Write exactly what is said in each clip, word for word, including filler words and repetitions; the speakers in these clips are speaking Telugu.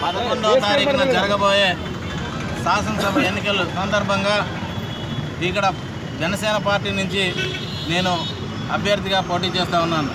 పదకొండవ తారీఖున జరగబోయే శాసనసభ ఎన్నికల సందర్భంగా ఇక్కడ జనసేన పార్టీ నుంచి నేను అభ్యర్థిగా పోటీ చేస్తూ ఉన్నాను.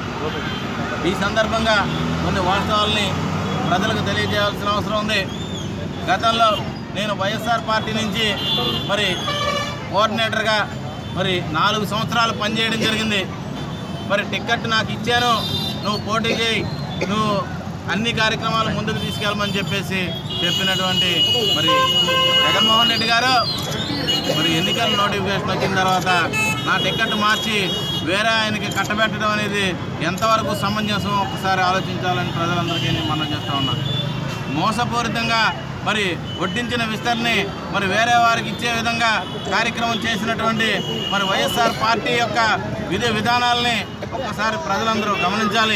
ఈ సందర్భంగా కొన్ని వాస్తవాల్ని ప్రజలకు తెలియజేయాల్సిన అవసరం ఉంది. గతంలో నేను వైఎస్ఆర్ పార్టీ నుంచి మరి కోఆర్డినేటర్గా మరి నాలుగు సంవత్సరాలు పనిచేయడం జరిగింది. మరి టికెట్ నాకు ఇచ్చాను, నువ్వు పోటీ చేయి, నువ్వు అన్ని కార్యక్రమాలు ముందుకు తీసుకెళ్ళమని చెప్పేసి చెప్పినటువంటి మరి జగన్మోహన్ రెడ్డి గారు మరి ఎన్నికల నోటిఫికేషన్ వచ్చిన తర్వాత నా టికెట్ మార్చి వేరే ఆయనకి కట్టబెట్టడం అనేది ఎంతవరకు సమంజసం ఒకసారి ఆలోచించాలని ప్రజలందరికీ నేను మనం చేస్తూ ఉన్నా. మోసపూరితంగా మరి వడ్డించిన విస్తరణని మరి వేరే వారికి ఇచ్చే విధంగా కార్యక్రమం చేసినటువంటి మరి వైఎస్ఆర్ పార్టీ యొక్క విధి విధానాలని ఒక్కసారి ప్రజలందరూ గమనించాలి.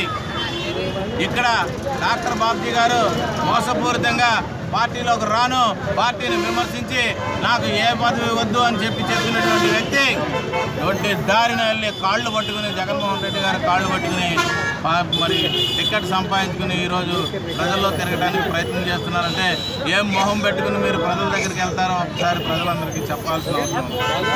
ఇక్కడ డాక్టర్ బాబ్జీ గారు మోసపూరితంగా పార్టీలోకి రాను, పార్టీని విమర్శించి నాకు ఏ పదవి వద్దు అని చెప్పి చెప్పినటువంటి వ్యక్తి ఒట్టి దారిన వెళ్ళి కాళ్ళు పట్టుకుని జగన్మోహన్ రెడ్డి గారు కాళ్ళు పట్టుకుని మరి టికెట్ సంపాదించుకుని ఈరోజు ప్రజల్లో తిరగడానికి ప్రయత్నం చేస్తున్నారంటే ఏం మొహం పెట్టుకుని మీరు ప్రజల దగ్గరికి వెళ్తారో ఒకసారి ప్రజలందరికీ చెప్పాల్సిన అవసరం.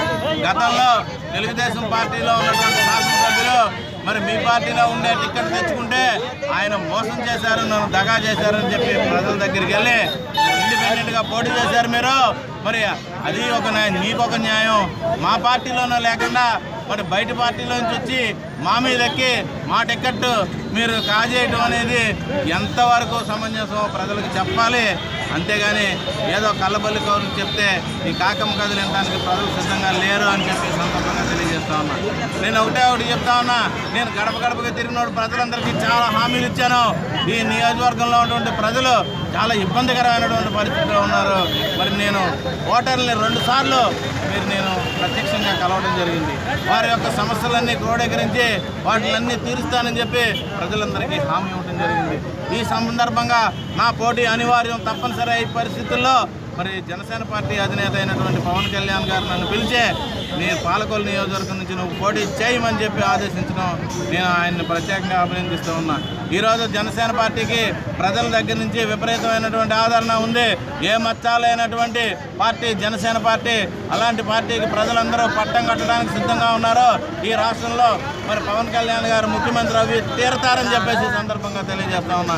గతంలో తెలుగుదేశం పార్టీలో ఉన్నటువంటి శాసనసభ్యులు మరి మీ పార్టీలో ఉండే టికెట్ తెచ్చుకుంటే ఆయన మోసం చేశారు, నన్ను దగా చేశారని చెప్పి ప్రజల దగ్గరికి వెళ్ళి ఇండిపెండెంట్గా పోటీ చేశారు మీరు. మరి అది ఒక న్యాయం, మీకు ఒక న్యాయం. మా పార్టీలోనూ లేకుండా మరి బయట పార్టీలోంచి వచ్చి మా మీద ఎక్కి మా టికెట్ మీరు కాజేయటం అనేది ఎంతవరకు సమంజసం ప్రజలకు చెప్పాలి. అంతేగాని ఏదో కళ్ళబల్లి కౌరులు చెప్తే ఈ కాకమ్మ కథలు వినడానికి ప్రజలు సిద్ధంగా లేరు అని చెప్పి సందర్భంగా తెలియజేస్తా ఉన్నా. నేను ఒకటే ఒకటి చెప్తా ఉన్నా, నేను గడప గడపగా తిరిగినప్పుడు ప్రజలందరికీ చాలా హామీలు ఇచ్చాను. ఈ నియోజకవర్గంలో ఉన్నటువంటి ప్రజలు చాలా ఇబ్బందికరమైనటువంటి పరిస్థితిలో ఉన్నారు. మరి నేను ఓటర్లని రెండు సార్లు మీరు నేను ప్రత్యక్షంగా కలవడం జరిగింది. వారి యొక్క సమస్యలన్నీ క్రోడీకరించి వాటిలన్నీ తీరుస్తానని చెప్పి ప్రజలందరికీ హామీ ఇవ్వడం జరిగింది. ఈ సందర్భంగా నా పోటీ అనివార్యం తప్పనిసరి అయ్యే పరిస్థితుల్లో మరి జనసేన పార్టీ అధినేత అయినటువంటి పవన్ కళ్యాణ్ గారు నన్ను పిలిచే నేను పాలకొల్లు నియోజకవర్గం నుంచి నువ్వు పోటీ చేయమని చెప్పి ఆదేశించడం నేను ఆయన్ని ప్రత్యేకంగా అభినందిస్తూ ఉన్నా. ఈరోజు జనసేన పార్టీకి ప్రజల దగ్గర నుంచి విపరీతమైనటువంటి ఆదరణ ఉంది. ఏ మచ్చాలైనటువంటి పార్టీ జనసేన పార్టీ. అలాంటి పార్టీకి ప్రజలందరూ పట్టం కట్టడానికి సిద్ధంగా ఉన్నారు. ఈ రాష్ట్రంలో మరి పవన్ కళ్యాణ్ గారు ముఖ్యమంత్రి అవి తీరతారని చెప్పేసి సందర్భంగా తెలియజేస్తా ఉన్నా.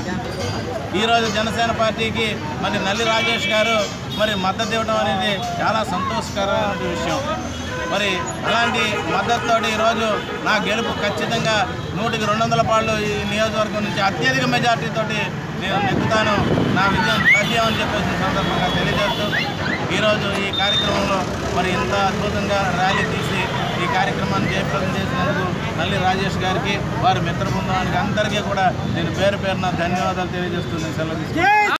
ఈరోజు జనసేన పార్టీకి మరి నల్లి రాజేష్ గారు మరి మద్దతు ఇవ్వడం అనేది చాలా సంతోషకరమైన విషయం. మరి అలాంటి మద్దతుతో ఈరోజు నా గెలుపు ఖచ్చితంగా నూటికి రెండు వందల పాళ్ళు ఈ నియోజకవర్గం నుంచి అత్యధిక మెజార్టీతోటి నేను నెక్కుతాను, నా విజయం తథ్యం అని చెప్పేసి సందర్భంగా తెలియజేస్తూ ఈరోజు ఈ కార్యక్రమంలో మరి ఇంత అద్భుతంగా ర్యాలీ తీసి ఈ కార్యక్రమాన్ని జయప్రదం చేసినందుకు నల్లి రాజేష్ గారికి వారి మిత్ర బృందానికి అందరికీ కూడా నేను పేరు పేరున ధన్యవాదాలు తెలియజేస్తున్నాను. సెలవు తీసుకుంటాను.